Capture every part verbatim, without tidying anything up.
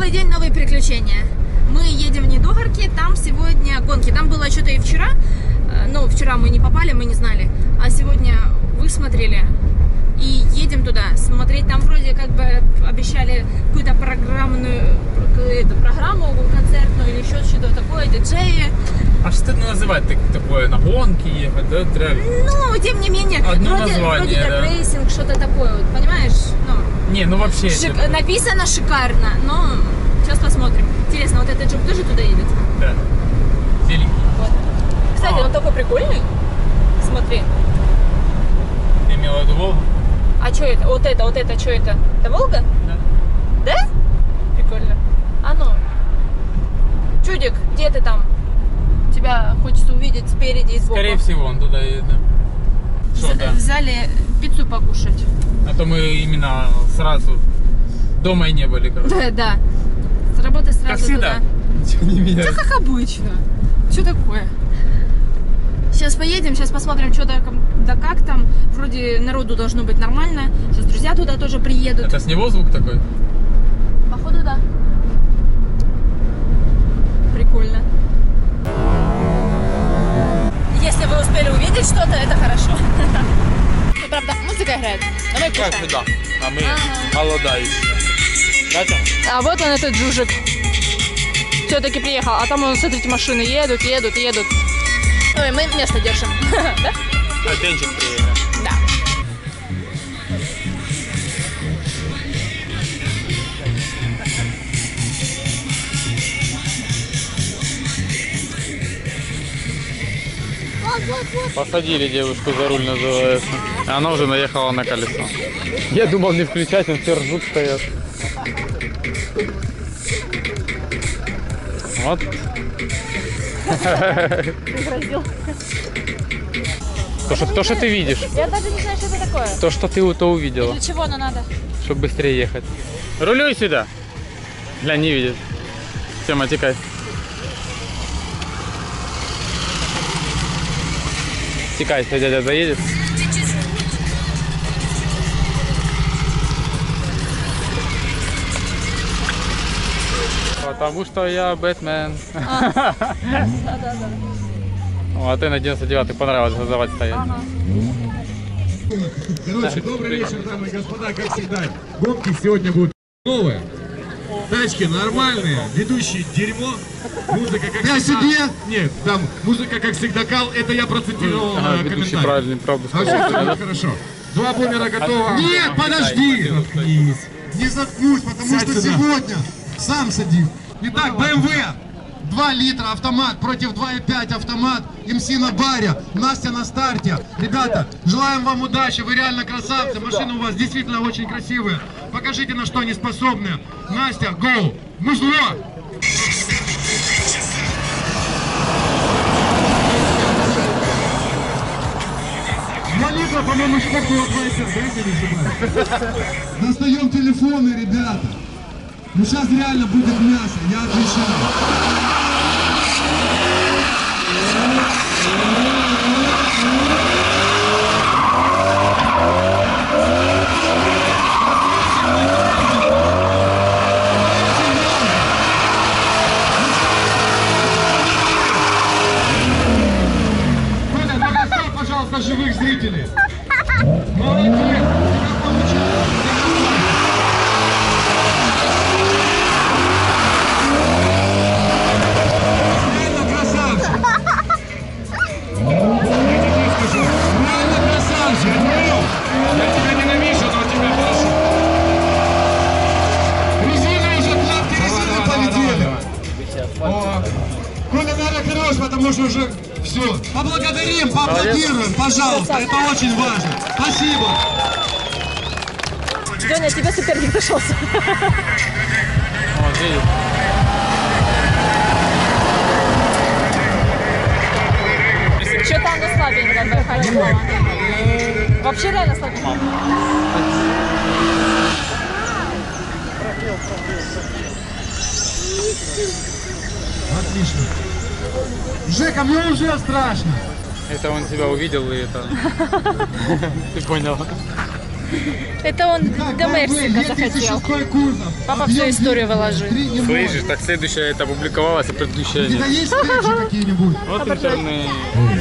Новый день, новые приключения. Мы едем в Недогорки, там сегодня гонки. Там было что-то и вчера, но вчера мы не попали, мы не знали. А сегодня высмотрели и едем туда смотреть. Там вроде как бы обещали какую-то программную какую-то программу концертную или еще что-то такое, диджеи. А что это называть так, такое? На гонки ехать, да? Реально? Ну, тем не менее, одно вроде, название, вроде как да. рейсинг, что-то такое, вот, понимаешь? Ну, не, ну вообще... шик... это... Написано шикарно, но сейчас посмотрим. Интересно, вот этот джип тоже туда едет? Да. Великий. Вот. Кстати, а. он такой прикольный. Смотри. Ты имела в виду Волгу? А что это? Вот это, вот это, что это? Это Волга? Да. Да? Прикольно. А ну. Чудик, где ты там? Тебя хочется увидеть спереди и сбоку. Скорее всего, он туда едет. Что, да? Взяли пиццу покушать. А то мы именно сразу дома и не были, короче. Да, да. С работы сразу как всегда. туда. Ничего не меняется. Да как обычно. Что такое? Сейчас поедем, сейчас посмотрим, что да, да как там. Вроде народу должно быть нормально. Сейчас друзья туда тоже приедут. Это с него звук такой? Походу, да. Прикольно. Если вы успели увидеть что-то, это хорошо. Ну, правда, музыка играет. Но мы Как кушаем. всегда. А мы Ага. голодающие. Да, Тём? А вот он, этот жужик. Все-таки приехал. А там, смотрите, машины едут, едут, едут. Ой, мы место держим. Да? А Денчик приехал. Да. Посадили девушку за руль, называется. Она уже наехала на колесо. Я думал не включать, но все ржут стоят. Вот. Пригрозил. То, что, то, что ты видишь. Я даже не знаю, что это такое. То, что ты то увидела. Для чего оно надо? Чтобы быстрее ехать. Рулюй сюда. Глянь, не видит. Тема, текай. Текай, если дядя заедет. Потому что я Бэтмен. А, да, да, да. А ты на девяносто девятый понравилось газовать стоять. Ага. Короче, добрый вечер, дамы и господа, как всегда. Гонки сегодня будут новые. Тачки нормальные, ведущие дерьмо. Музыка как Я всегда. себе? Нет, там музыка как всегда кал. Это я процитировал Ага, на ведущий комментарий. правильный, правду А сказал. все будет хорошо. Два бумера готово. Нет, подожди! Заткнись. Не заткнусь, потому Сядь что сюда. сегодня сам садись. Итак, бэ эм вэ два литра автомат против два и пять автомат. эм си на баре, Настя на старте. Ребята, желаем вам удачи, вы реально красавцы. Машины у вас действительно очень красивые. Покажите, на что они способны. Настя, гоу! Музло! Два литра, по-моему, сколько было два и пять, да, если не ошибаюсь? Достаем телефоны, ребята. Ну сейчас реально будет мясо, я отвечаю. Коля, ну доставь, пожалуйста, живых зрителей. Молодец, у тебя получилось. Реально красавчик. Я тебе скажу, реально красавчик. Я тебя ненавижу, но тебя прошу. Резины уже, клапки резины полетели. О, Коля, наверное, хорош, потому что уже все. Поблагодарим, поаплодируем, пожалуйста, это очень важно. Спасибо. Деня, тебе соперник нашелся. Вот, видишь? Что-то оно слабенько, дыхание мало. Вообще реально слабенько. Отлично. Жека, мне уже страшно. Это он тебя увидел и это... Ты понял. Это он до Мексика захотел. Папа всю историю выложил. Слышишь, так следующая это опубликовалась, а предыдущая нет. Есть встречи какие-нибудь? Вот интернет.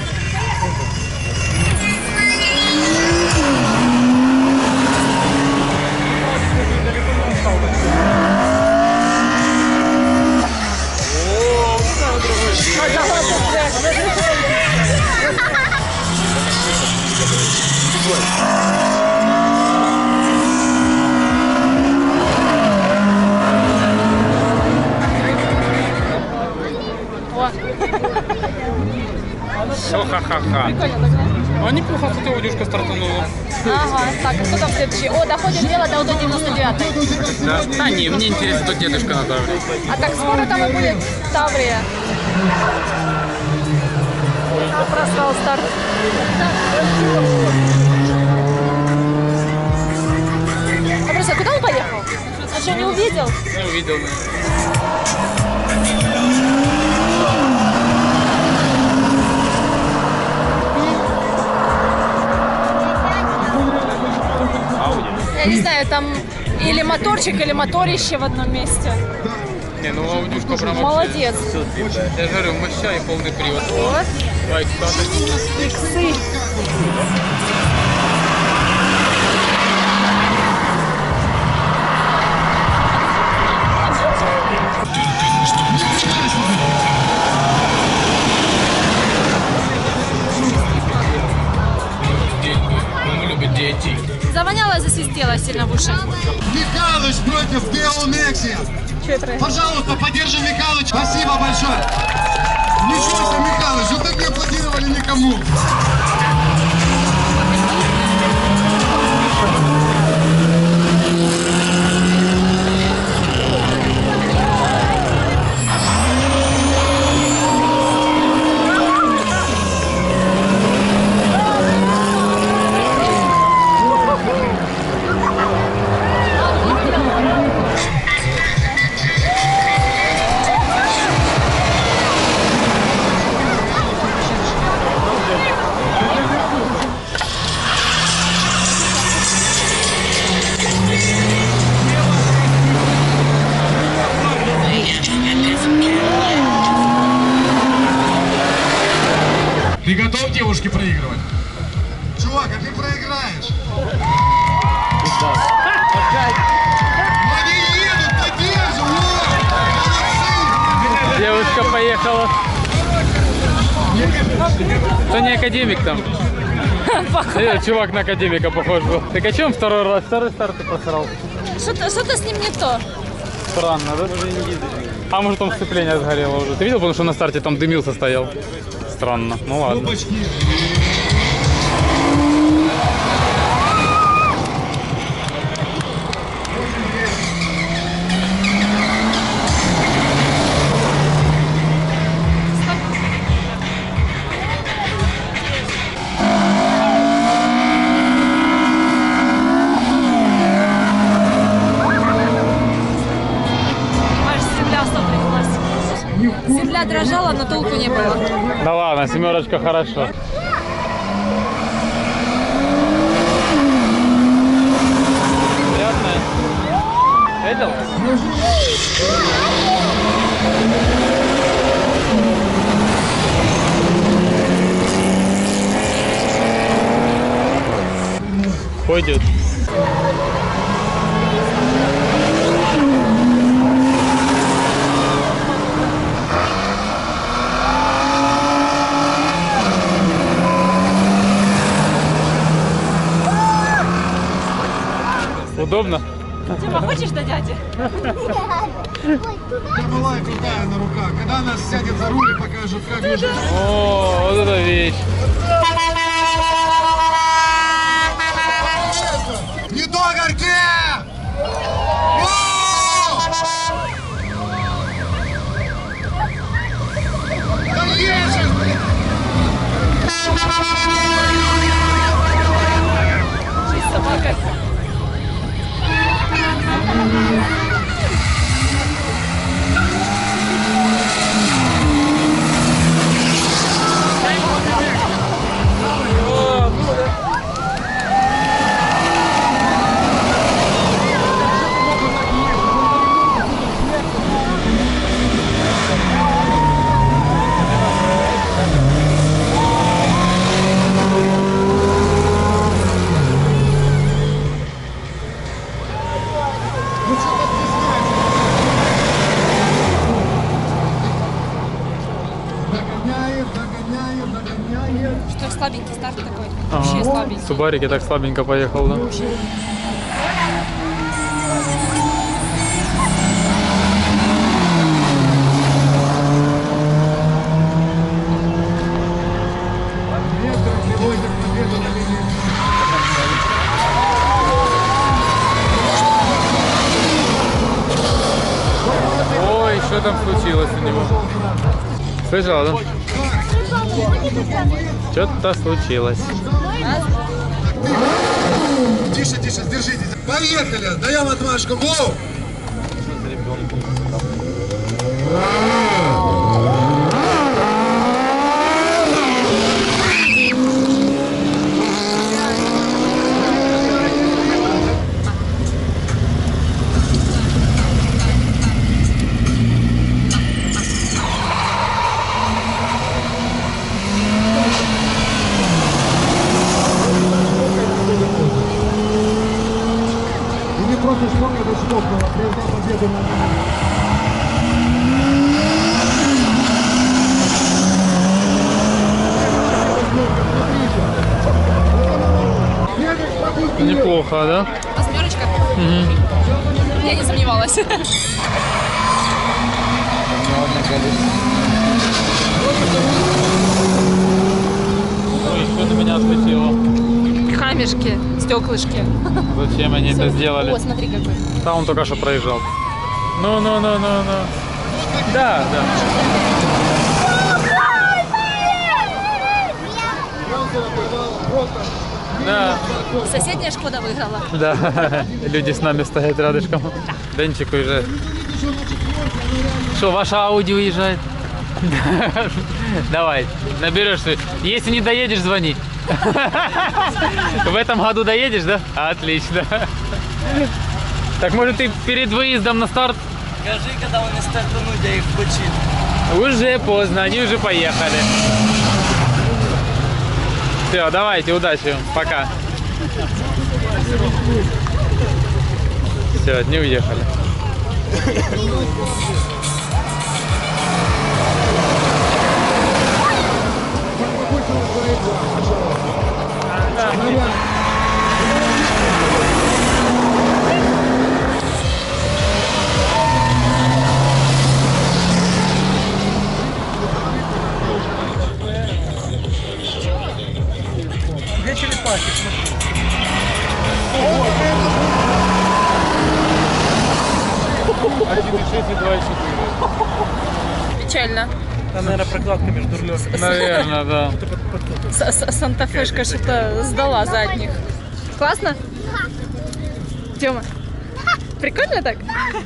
Все, ха-ха-ха. А неплохо, кстати, Удюшка стартанула. Ага, так, а кто там следующий? О, доходит дело до девяносто девятой. Да? А, не, мне интересно, кто дедушка на Таврии. А так скоро там и будет Таврия. А, просрал старт. А просто куда он поехал? Он что, не увидел? Не увидел. Я не знаю, там или моторчик, или моторище в одном месте. Не, ну Аудюшка прям Молодец. вообще. Я же говорю, моща и полный привод. Вот. Ой, кстати. Иксы. Он любит детей. Завоняло, засвистело сильно в ушах. Михалыч против Деомексия. Что это? Пожалуйста, поддержим Михалыч. Спасибо большое. Ничего себе, Михалыч, вы так не аплодировали никому. Ты готов девушке проигрывать? Чувак, а ты проиграешь. Они едут, поддержим, молодцы! Девушка поехала. Кто не академик там? Э, чувак на академика похож был. Так о чем второй раз? Второй старт ты просрал. Что-то, что-то с ним не то. Странно, да? А может там сцепление сгорело уже. Ты видел, потому что на старте там дымился стоял? Странно. Ну ладно. Опачки. Аж земля сотряслась. Земля дрожала, но толку не было. Да ладно, семерочка хорошо. Приятно. Видел? Пойдет. Удобно? Тима, хочешь до дяди? Была крутая на руках. Когда она сядет за руль и покажет, как езжать. О, вот это вещь. Не до горке! Да ешь! Жизнь собака. слабенький старт такой. Ага. Вообще слабенький. Субарик и так слабенько поехал, да? Ой, что там случилось у него? Слышала, да? Что-то случилось. Тише, тише, сдержитесь. Поехали, даем отмашку, гоу! Или просто сколько это стопнуло, прежде победы на Неплохо, да? Восьмерочка? Угу. Я не сомневалась. Ой, что на меня отлетело? Камешки, стеклышки. Зачем они это сделали? О, смотри какой. Там он только что проезжал. Ну, ну, ну, ну, ну. Да, да. Да, Соседняя Шкода выиграла. да. Люди с нами стоят рядышком. Денчик уезжает. Что, ваша Ауди уезжает? Давай, наберешься. Если не доедешь, звони. В этом году доедешь, да? Отлично. Так может ты перед выездом на старт? Скажи, когда вони стартануть, я їх почину. Уже поздно, они уже поехали. Все, давайте, удачи вам. Пока. Все, они уехали. Где черепахи? один и шесть и два и четыре. Печально. Там, наверное, прокладка между рулем. Наверное, да. Санта-Фешка что-то сдала задних. Классно? Тёма, прикольно так?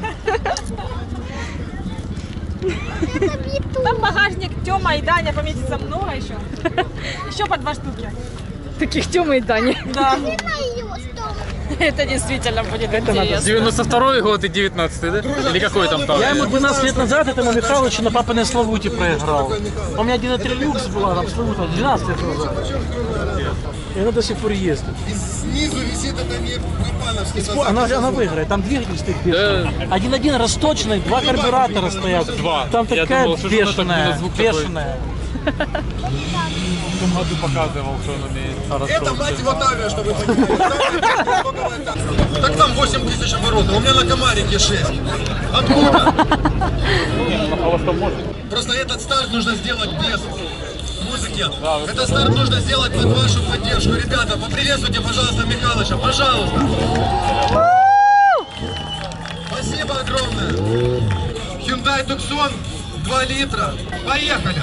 Там багажник Тёма и Даня поместится много еще. Еще по два штуки. Таких Тёма и Дани. Да. Это действительно будет интересно. девяносто второй год и девятнадцатый, да? Или какой там там? Я ему двенадцать лет назад этому Михайловичу на папиной Славуте проиграл. У меня один и три люкс была, там Славута, двенадцать лет назад. И она до сих пор ездит. Снизу висит это не Гапановский Спо- Она, она выиграет, там двигатель стоит бешеный. Один-один расточенный, два карбюратора стоят. Два. Там Я такая думал, что ж она так бешеная, именно звук такой. бешеная. В том году показывал, что он умеет. Это, мать его, Тавия, чтобы вы понимали. Так там восемь тысяч оборотов, у меня на комарике шесть. Откуда? На холостом может. Просто этот старт нужно сделать без музыки. Этот старт нужно сделать под вашу поддержку. Ребята, поприветствуйте, пожалуйста, Михалыча, пожалуйста. Спасибо огромное. Hyundai Tucson два литра. Поехали.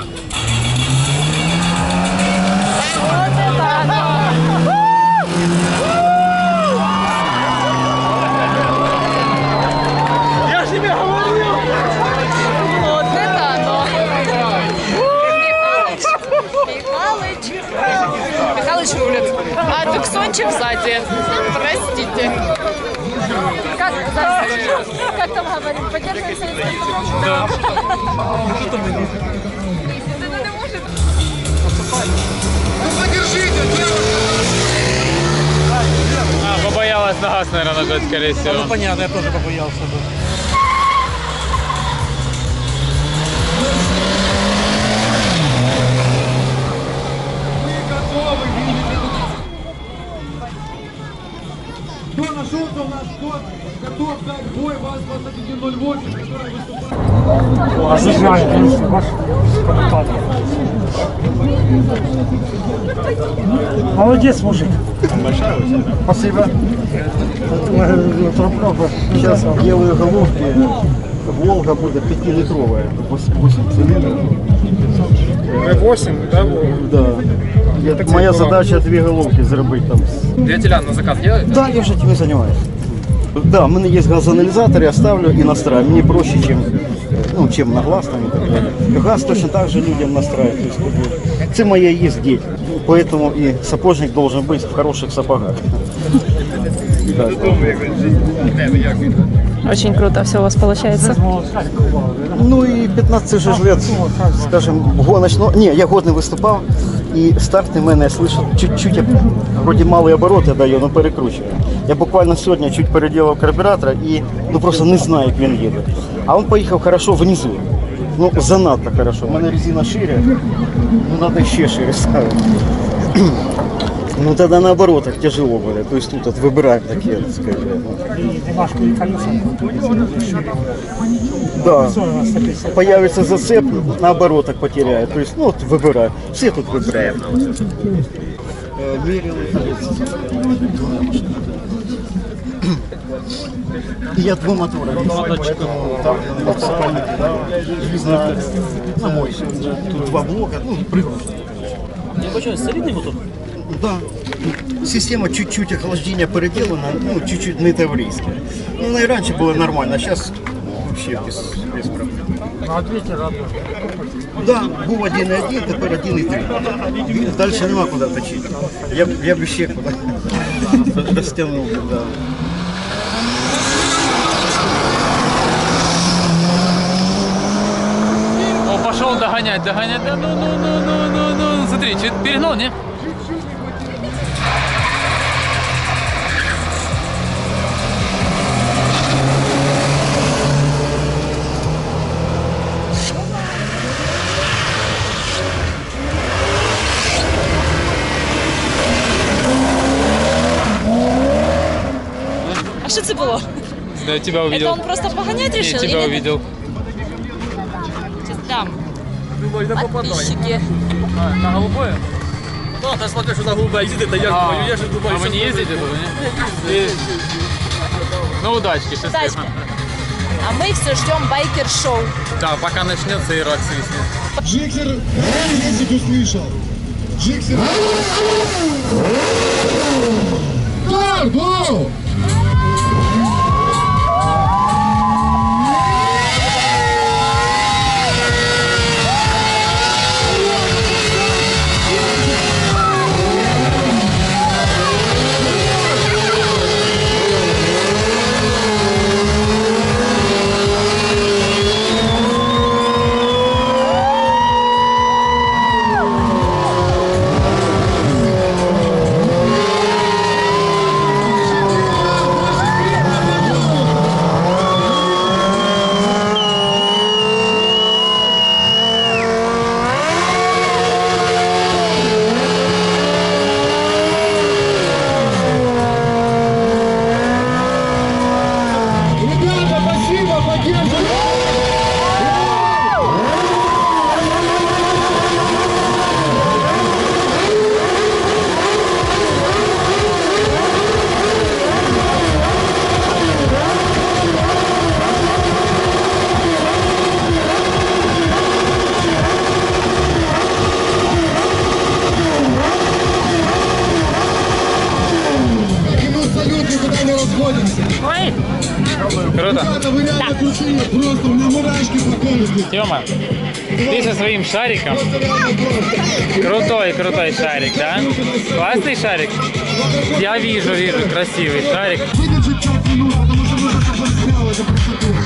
Я тебе говорил! Вот это оно. Михалыч. Михалыч. Михалыч рулит. А Туксончик сзади. Простите. Как, как там говорим? Поддерживаем советский Да. Ну подержите, девушка. А, побоялась на газ, наверное, нажать, скорее всего. Ну понятно, я тоже побоялся. Да. Мы готовы. А звичайно, конечно, ваш комментатор. Молодец, мужик. Спасибо. Сейчас делаю головки. Волга будет пятилитровая. восемь цилиндров. восемь, да? Да. Я, моя задача две головки зробити там. Вентилян на заказ делаете? Да, я вже этим занимаюсь. Да, у меня есть газоанализатор, я ставлю и настраиваю. Мне проще, чем, ну, чем на глаз там и так далее. Газ точно так же людям настраивать. То есть, как бы, это моя есть деть. Поэтому и сапожник должен быть в хороших сапогах. Да. Очень круто все у вас получается. Ну и пятнадцать же лет, скажем, гоночного. Не, я год не выступал, и старт у меня, я слышал, чуть-чуть, вроде малые обороты даю, но перекручиваю. Я буквально сегодня чуть переделал карбюратор и, ну, просто не знаю, як він їде. А он поехал хорошо внизу. Ну, занадто хорошо. У меня резина шире, ну, надо ще шире ставить. Ну, тогда на оборотах тяжело будет. То есть тут вот выбираем такие, так сказать. Немножко и колеса. Да. Появится зацеп, на оборотах потеряет. То есть, ну, вот выбираем. Все тут выбираем. Я два мотора. Поэтому там железно на мой. Тут два блока, ну, пригрузки. Я бачу, солидный мотор. Да. Система чуть-чуть охлаждения переделана, ну, чуть-чуть не таврийская. Ну, она и раньше была нормально, а сейчас вообще без, без проблем. На ответе рад. Да, был один и один, теперь один и три. Дальше нема куда точить. Я, я бы ще куда растянул, да. О, пошел догонять, догонять. Да, ну, ну, ну, ну, ну, ну. Смотри, чуть перегнал, не? А что это было? Да, я тебя увидел. Это он просто погонять решил? Я тебя или- увидел. Сейчас там. Подписчики. На голубое? Ну, я смотрю, что на голубое ездит, а я А, думаю, я же думаю, а вы не ездите туда, не? И- Ну, удачки, счастливо. Удачки. А мы все ждем байкер-шоу. Да, пока начнется и рак свистнет. Джиксер, если ты услышал. Джиксер. Go, go! Ребята, спасибо, поддерживайте! Ему салют, никуда не расходимся. Ой, Круто. Ребята, вы реально крутые, просто у меня мурашки по коже. Тёма, ты со своим шариком. Крутой, крутой шарик, да? Классный шарик? Я вижу, вижу, красивый шарик. Выдержит пять минут, потому что нужно, чтобы он снял эту красоту.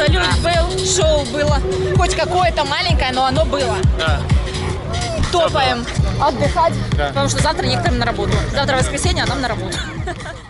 Салют был, шоу было. Хоть какое-то маленькое, но оно было. Да. Топаем отдыхать, Да. потому что завтра некоторым на работу. Завтра воскресенье, а нам на работу.